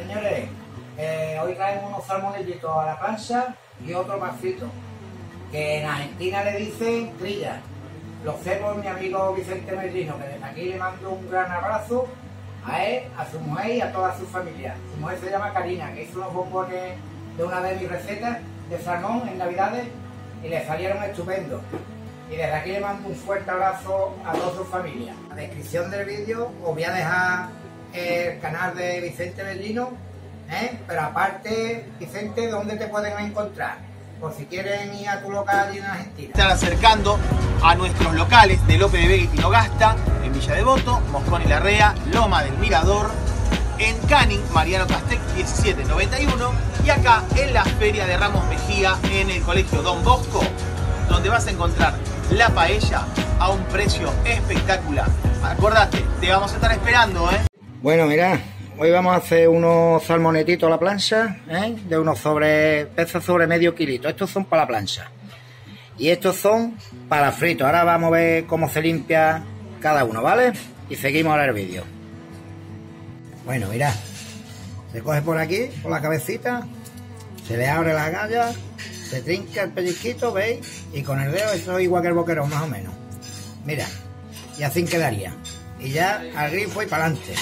Señores, hoy traemos unos salmonetitos a la plancha y otro más frito, que en Argentina le dicen trilla. Lo sé por mi amigo Vicente Merlino, que desde aquí le mando un gran abrazo a él, a su mujer y a toda su familia. Su mujer se llama Karina, que hizo unos bombones de una de mis recetas de salmón en Navidades y le salieron estupendos. Y desde aquí le mando un fuerte abrazo a toda su familia. En la descripción del vídeo os voy a dejar el canal de Vicente Merlino, pero aparte, Vicente, ¿dónde te pueden encontrar? Por si quieren ir a tu local en Argentina. Están acercando a nuestros locales de Lope de Vega y Tinogasta, en Villa Devoto, Moscón y Larrea, Loma del Mirador, en Canning, Mariano Castec 1791, y acá en la Feria de Ramos Mejía, en el Colegio Don Bosco, donde vas a encontrar la paella a un precio espectacular. Acordate, te vamos a estar esperando, Bueno, mirad, hoy vamos a hacer unos salmonetitos a la plancha, de unos pesos sobre medio kilito. Estos son para la plancha y estos son para frito. Ahora vamos a ver cómo se limpia cada uno, ¿vale? Y seguimos ahora el vídeo. Bueno, mirad, se coge por aquí, por la cabecita, se le abre las agallas, se trinca el pellizquito, ¿veis? Y con el dedo, esto es igual que el boquerón, más o menos. Mira, y así quedaría. Y ya al grifo y para adelante.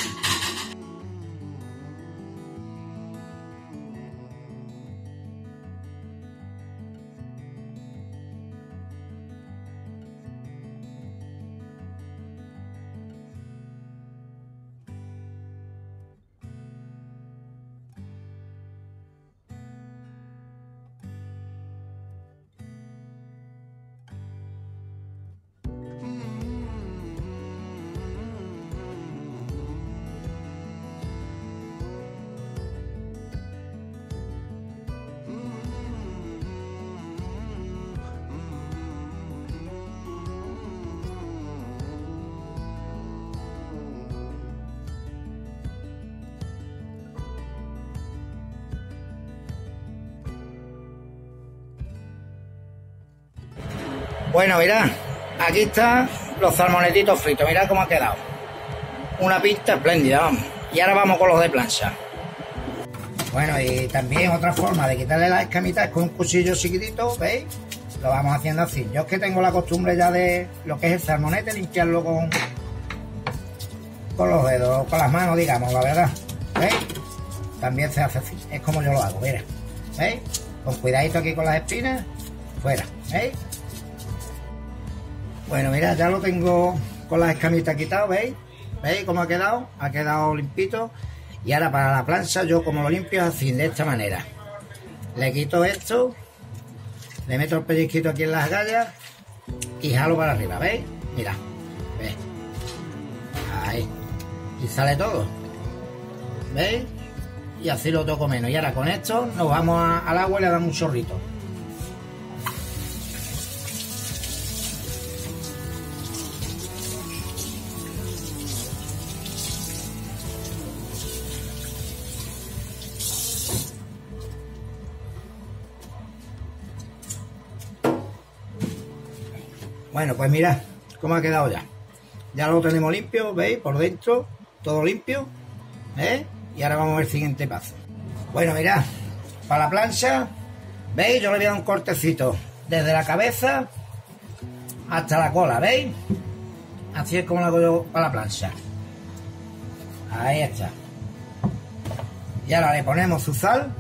Bueno, mirad, aquí están los salmonetitos fritos, mirad cómo ha quedado. Una pinta espléndida, vamos. Y ahora vamos con los de plancha. Bueno, y también otra forma de quitarle las escamitas con un cuchillo chiquitito, ¿veis? Lo vamos haciendo así. Yo es que tengo la costumbre ya de lo que es el salmonete, limpiarlo con los dedos, con las manos, digamos, la verdad. ¿Veis? También se hace así, es como yo lo hago, mira. ¿Veis? Con cuidadito aquí con las espinas, fuera, ¿veis? Bueno, mira, ya lo tengo con las escamitas quitado, ¿veis? ¿Veis cómo ha quedado? Ha quedado limpito. Y ahora para la plancha, yo como lo limpio es así, de esta manera. Le quito esto, le meto el pellizquito aquí en las agallas y jalo para arriba, ¿veis? Mira, ¿veis? Ahí. Y sale todo. ¿Veis? Y así lo toco menos. Y ahora con esto nos vamos al agua y le damos un chorrito. Bueno, pues mirad cómo ha quedado ya. Ya lo tenemos limpio, ¿veis? Por dentro, todo limpio, ¿eh? Y ahora vamos a ver el siguiente paso. Bueno, mirad, para la plancha, ¿veis? Yo le voy a dar un cortecito desde la cabeza hasta la cola, ¿veis? Así es como lo hago yo para la plancha. Ahí está. Y ahora le ponemos su sal,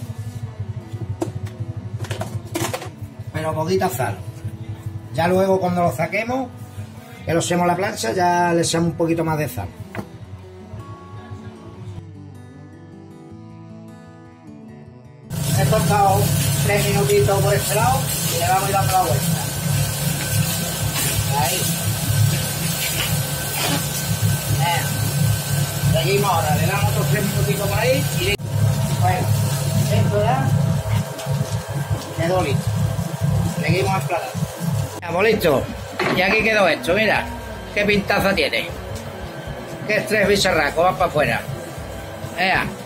pero poquita sal. Ya luego cuando lo saquemos, que lo echemos a la plancha, ya le echamos un poquito más de sal. He cortado 3 minutitos por este lado y le vamos a ir dando la vuelta. Ahí. Seguimos ahora, le damos otros 3 minutitos por ahí y listo. Bueno, esto ya quedó listo. Seguimos explotando. Vamos, listo. Y aquí quedó esto, mira. Qué pintaza tiene. Qué estrés bicharraco, va para afuera. Vea.